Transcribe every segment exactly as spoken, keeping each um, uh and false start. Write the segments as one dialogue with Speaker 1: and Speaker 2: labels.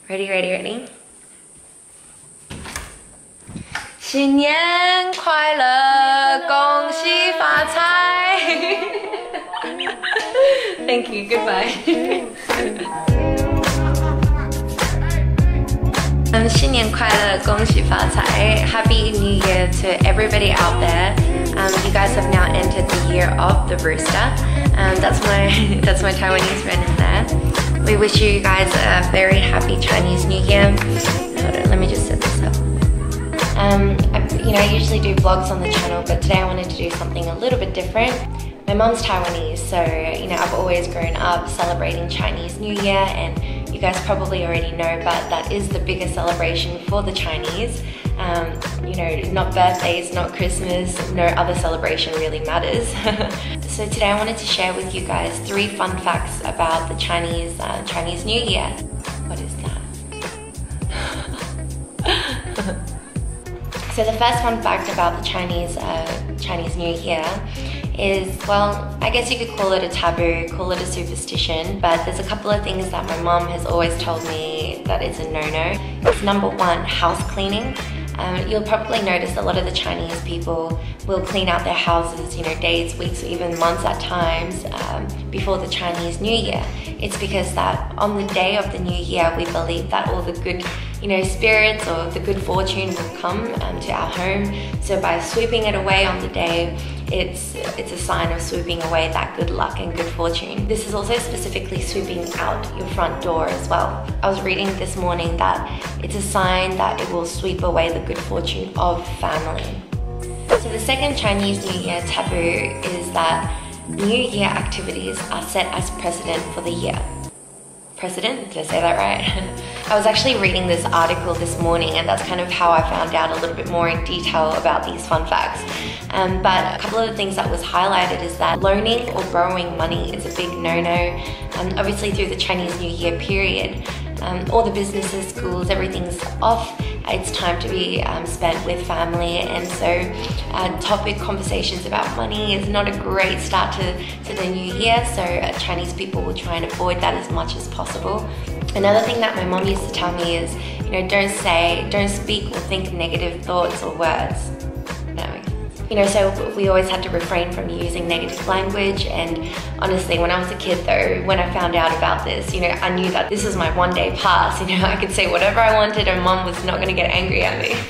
Speaker 1: Ready, ready, ready? 新年快乐，恭喜发财。Thank you, goodbye. um, 新年快乐，恭喜发财. Happy New Year to everybody out there. Um, you guys have now entered the year of the rooster. Um, that's my that's my Taiwanese friend in there. We wish you guys a very happy Chinese New Year. Hold on, let me just set this up. Um, I, you know, I usually do vlogs on the channel, but today I wanted to do something a little bit different. My mom's Taiwanese, so you know, I've always grown up celebrating Chinese New Year, and you guys probably already know, but that is the biggest celebration for the Chinese. Um, you know, not birthdays, not Christmas, no other celebration really matters. So today I wanted to share with you guys three fun facts about the Chinese uh, Chinese New Year. What is that? So the first fun fact about the Chinese uh, Chinese New Year is, well, I guess you could call it a taboo, call it a superstition, but there's a couple of things that my mom has always told me that it's a no-no. It's number one, house cleaning. Um, you'll probably notice a lot of the Chinese people will clean out their houses, you know, days, weeks, or even months at times um, before the Chinese New Year. It's because that on the day of the New Year, we believe that all the good, you know, spirits or the good fortune will come um, to our home. So by sweeping it away on the day, it's it's a sign of sweeping away that good luck and good fortune. This is also specifically sweeping out your front door as well. I was reading this morning that it's a sign that it will sweep away the good fortune of family. So the second Chinese New Year taboo is that New Year activities are set as precedent for the year. Precedent? Did I say that right? I was actually reading this article this morning, and that's kind of how I found out a little bit more in detail about these fun facts. Um, but a couple of the things that was highlighted is that loaning or borrowing money is a big no-no. Um, obviously through the Chinese New Year period, um, all the businesses, schools, everything's off. It's time to be um, spent with family, and so uh, topic conversations about money is not a great start to, to the new year, so uh, Chinese people will try and avoid that as much as possible. Another thing that my mom used to tell me is, you know, don't say, don't speak or think negative thoughts or words. No. You know, so we always had to refrain from using negative language, and honestly, when I was a kid though, when I found out about this, you know, I knew that this was my one day pass. You know, I could say whatever I wanted and mom was not gonna get angry at me.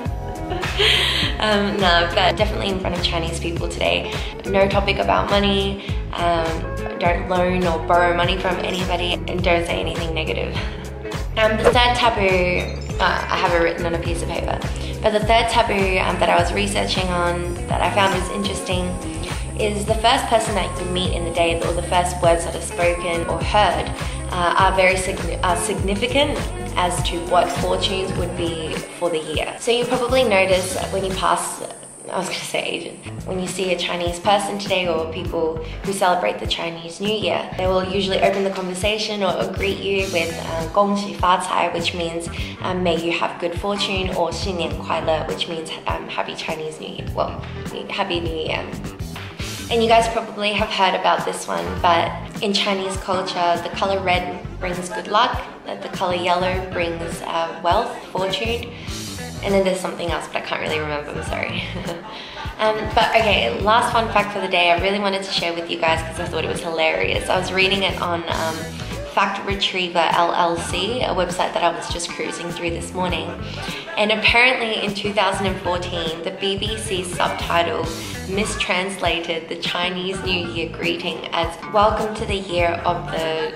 Speaker 1: um, no, but definitely in front of Chinese people today, no topic about money, um, don't loan or borrow money from anybody, and don't say anything negative. Um, the third taboo, uh, I have it written on a piece of paper, but the third taboo um, that I was researching on that I found was interesting is the first person that you meet in the day, or the first words that are spoken or heard uh, are very signi are significant as to what fortunes would be for the year. So you probably notice when you pass, I was going to say Asian, when you see a Chinese person today or people who celebrate the Chinese New Year, they will usually open the conversation or, or greet you with um, 恭喜发财, which means um, may you have good fortune, or 新年快乐, which means um, happy Chinese New Year, well, happy New Year. And you guys probably have heard about this one, but in Chinese culture, the color red brings good luck, the color yellow brings uh, wealth, fortune, and then there's something else, but I can't really remember, I'm sorry. um, but okay, last fun fact for the day, I really wanted to share with you guys because I thought it was hilarious. I was reading it on um, Fact Retriever L L C, a website that I was just cruising through this morning. And apparently in two thousand fourteen, the B B C subtitle mistranslated the Chinese New Year greeting as "Welcome to the year of the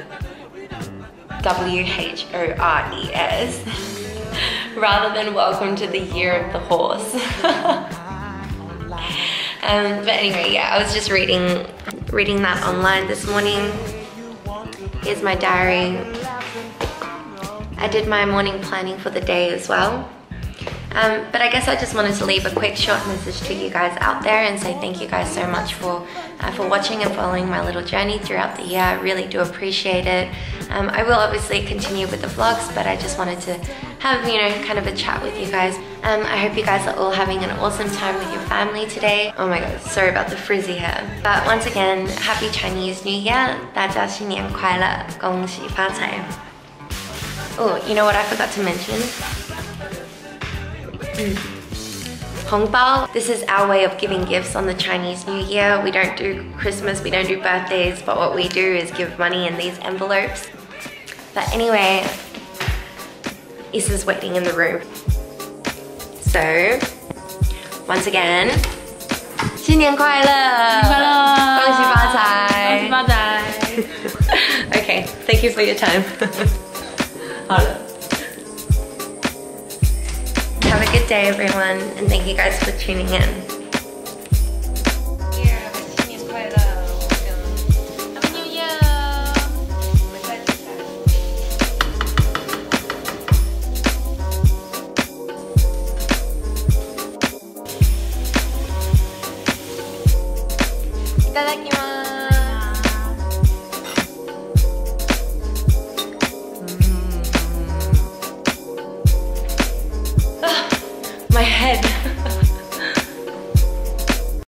Speaker 1: W H O R E S." rather than "Welcome to the year of the horse." um, but anyway, yeah, I was just reading reading that online this morning. Here's my diary. I did my morning planning for the day as well. Um, but I guess I just wanted to leave a quick short message to you guys out there and say thank you guys so much for uh, for watching and following my little journey throughout the year. I really do appreciate it. Um, I will obviously continue with the vlogs, but I just wanted to have, you know, kind of a chat with you guys. Um, I hope you guys are all having an awesome time with your family today. Oh my god, sorry about the frizzy hair. But once again, happy Chinese New Year! 大家新年快乐，恭喜发财！ Oh, you know what I forgot to mention? Mm. Hongbao. This is our way of giving gifts on the Chinese New Year. We don't do Christmas, we don't do birthdays, but what we do is give money in these envelopes. But anyway, Issa's waiting in the room. So, once again, 新年快乐!
Speaker 2: 新年快乐！
Speaker 1: 恭喜发财！
Speaker 2: 恭喜发财！
Speaker 1: Okay, thank you for your time.
Speaker 2: 好了。
Speaker 1: Have a good day, everyone, and thank you guys for tuning in. Here, have a 新年快乐！ Happy New Year! いただきます。 My head.